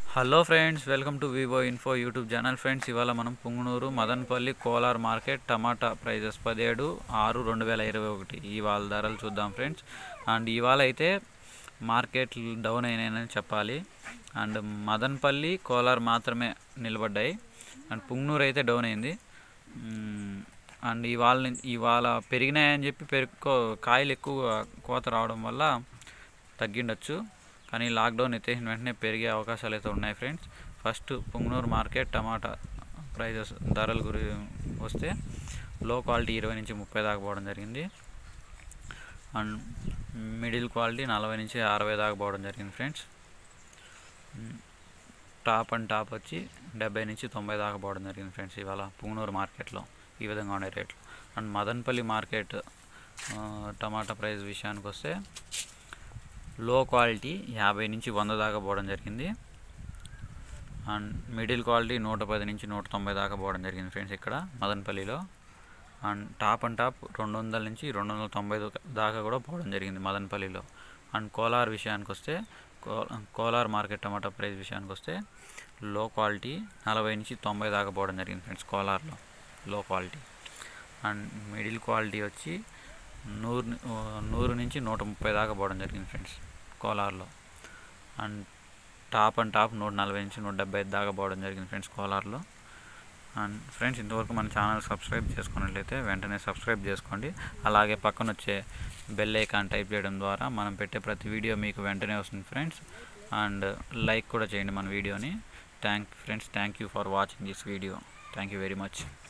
Hello friends, welcome to Vivo Info YouTube channel. Friends, ఇవాళ మనం Punganur, Madanapalle, Kolar market tomato prices 17/6/2021 ఇవాళ ధరలు చూద్దాం ఫ్రెండ్స్. అండ్ ఇవాళ అయితే మార్కెట్ డౌన్ అయినాయని చెప్పాలి. అండ్ మదనపల్లి, కోలార్ మాత్రమే నిలబడ్డాయి. అండ్ పుంగనూరు అయితే డౌన్ అయింది. అండ్ ఇవాళ పెరిగినాయని చెప్పి కాయలు ఎక్కువ కోత రావడం వల్ల తగ్గిండొచ్చు. కానీ లాక్డౌన్ ఎత్తేసిన వెంటనే పెరిగే అవకాశాలు అయితే ఉన్నాయి friends. First Punganur market tomato prices ధరల వస్తే లో క్వాలిటీ 20 నుంచి 30 దాకా పోవడం జరిగింది. అండ్ మిడిల్ క్వాలిటీ 40 నుంచి 60 దాకా పోవడం జరిగింది ఫ్రెండ్స్. టాప్ వచ్చి 70 నుంచి 90 దాకా పోవడం జరిగింది ఫ్రెండ్స్. ఇవాళ పుంగనూరు మార్కెట్లో ఈ విధంగా ఉండే రేట్లు. And Madanapalle market tomato price విషయానికి వస్తే లో క్వాలిటీ 50 నుంచి 100 దాకా పోవడం జరిగింది. అండ్ మిడిల్ క్వాలిటీ 110 నుంచి 190 దాకా పోవడం జరిగింది ఫ్రెండ్స్ ఇక్కడ మదనపల్లిలో. అండ్ టాప్ 200 నుంచి 290 దాకా కూడా పోవడం జరిగింది మదనపల్లిలో. అండ్ కోలార్ విషయానికి వస్తే కోలార్ మార్కెట్ టమాటా ప్రైస్ విషయానికి వస్తే లో క్వాలిటీ 40 నుంచి 90 దాకా పోవడం జరిగింది ఫ్రెండ్స్ కోలార్లో లో క్వాలిటీ. అండ్ మిడిల్ క్వాలిటీ వచ్చి 100 నుంచి 130 దాకా పోవడం జరిగింది ఫ్రెండ్స్ కోలార్లో. అండ్ టాప్ 140 నుంచి 175 దాకా పోవడం జరిగింది ఫ్రెండ్స్ కోలార్లో. అండ్ ఫ్రెండ్స్, ఇంతవరకు మన ఛానల్ సబ్స్క్రైబ్ చేసుకున్నట్లయితే వెంటనే సబ్స్క్రైబ్ చేసుకోండి. అలాగే పక్కన వచ్చే బెల్ ఐకాన్ టైప్ చేయడం ద్వారా మనం పెట్టే ప్రతి వీడియో మీకు వెంటనే వస్తుంది ఫ్రెండ్స్. అండ్ లైక్ కూడా చేయండి మన వీడియోని. Thank you for watching this video. Thank you very much.